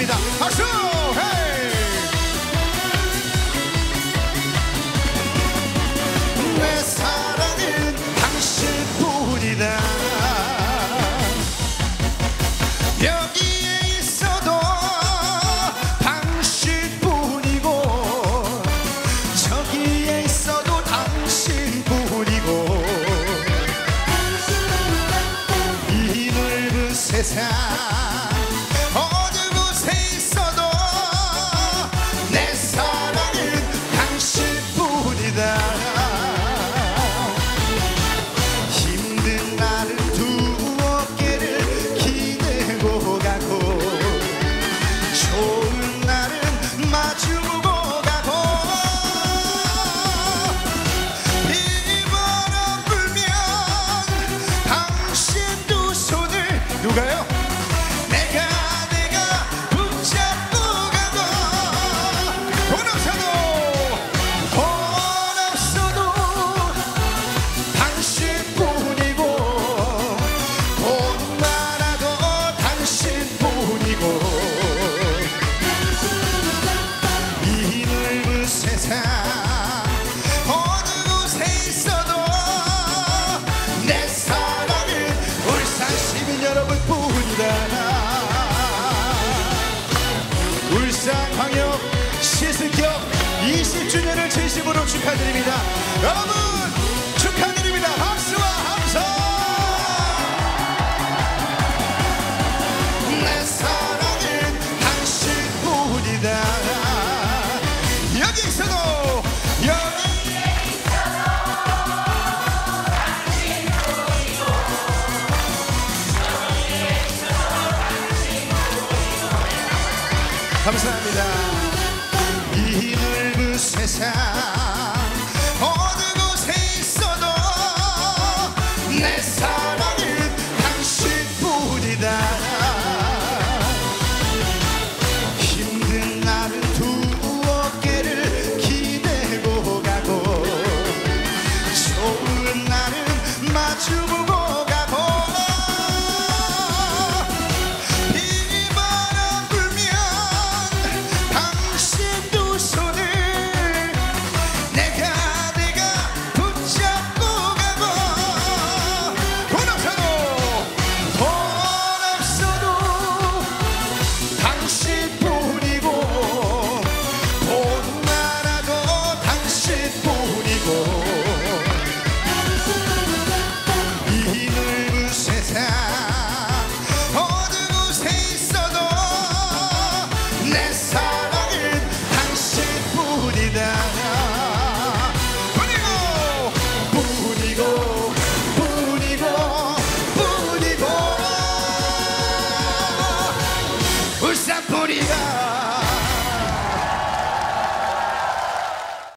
감사합니다. 박수! 헤이! 내 사랑은 당신뿐이다. 여기에 있어도 당신뿐이고 저기에 있어도 당신뿐이고 이 넓은 세상 어느 곳에 있어도 내 사랑은 당신뿐이다. 힘든 날은 두 어깨를 기대고 가고 좋은 날은 마주보고 가고 비바람 불면 당신 두 손을 누가요? 내가 붙잡고 가고 돈 없어도 당신뿐이고 돈 많아도 당신뿐이고 이 넓은 세상 어느 곳에 있어도 내 사랑은 울산 시민 여러분뿐이다. 울산광역 시승격 20주년을 진심으로 축하드립니다. 여러분 축하드립니다. 박수와 함성. 내 사랑은 당신뿐이다. 여기 있어도 감사합니다.